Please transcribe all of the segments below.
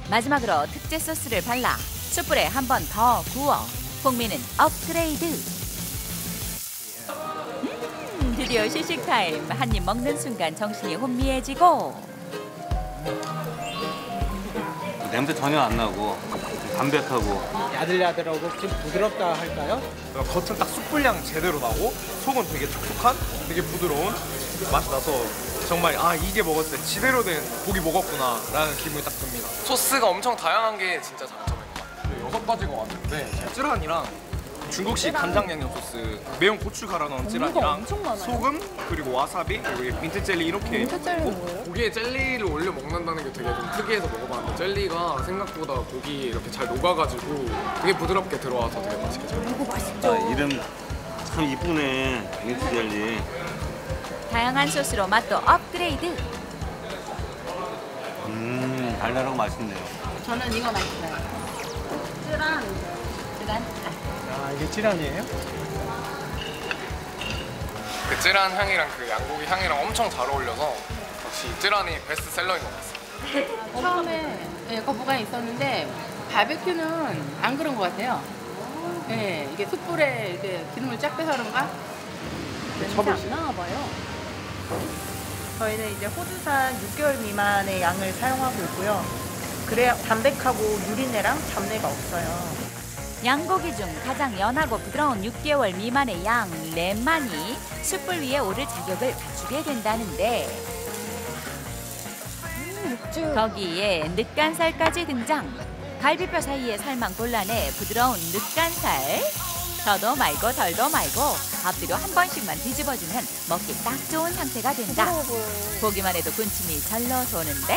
마지막으로 특제 소스를 발라 숯불에 한 번 더 구워 풍미는 업그레이드. 드디어 시식 타임. 한 입 먹는 순간 정신이 혼미해지고 냄새 전혀 안 나고 담백하고 야들야들하고 좀 부드럽다 할까요? 겉은 딱 숯불향 제대로 나고 속은 되게 촉촉한 되게 부드러운 맛이 나서 정말 이게 먹었을 때 제대로 된 고기 먹었구나 라는 기분이 딱 듭니다. 소스가 엄청 다양한 게 진짜 장점인 것 같아요. 6가지가 왔는데 찌란이랑 중국식 간장 양념 소스, 매운 고추 갈아 넣은 찌란이랑 소금, 그리고 와사비, 그리고 민트 젤리 이렇게 있고 고기에 젤리를 올려 먹는다는 게 되게 좀 특이해서 먹어봤는데 젤리가 생각보다 고기에 이렇게 잘 녹아가지고 되게 부드럽게 들어와서 되게 맛있게 잘 먹어요. 이름 참 이쁘네. 민트 젤리. 다양한 소스로 맛도 업그레이드. 달달하고 맛있네요. 저는 이거 맛있어요. 쯔란. 이게 찌란이에요? 그 쯔란 향이랑 그 양고기 향이랑 엄청 잘 어울려서 역시 쯔란이 베스트셀러인 것 같습니다. 처음에 거부감이 있었는데 바베큐는 안 그런 것 같아요. 네, 이게 숯불에 이렇게 기름을 쫙 빼서 그런가? 냄새 안 나나 봐요. 저희는 이제 호주산 6개월 미만의 양을 사용하고 있고요. 그래야 담백하고 유린내랑 잡내가 없어요. 양고기 중 가장 연하고 부드러운 6개월 미만의 양 렘만이 숯불 위에 오를 자격을 갖추게 된다는데 거기에 늦간살까지 등장. 갈비뼈 사이에 살만 골라내 부드러운 늦간살. 더도 말고 덜도 말고 앞뒤로 한 번씩만 뒤집어주면 먹기 딱 좋은 상태가 된다. 보기만 해도 군침이 절로 도는데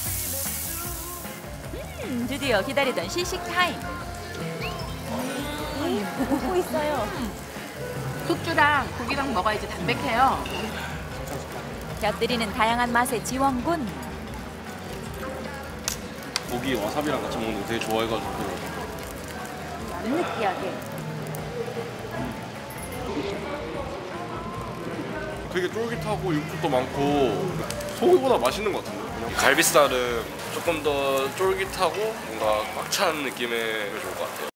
드디어 기다리던 시식 타임. 먹고 있어요. 숙주랑 고기랑 먹어야지 담백해요. 곁들이는 다양한 맛의 지원군. 고기 와사비랑 같이 먹는 거 되게 좋아해가지고 느끼하게. 되게 쫄깃하고 육즙도 많고 소고기보다 맛있는 것 같은데 갈비살은 조금 더 쫄깃하고 뭔가 꽉 찬 느낌의 게 좋을 것 같아요.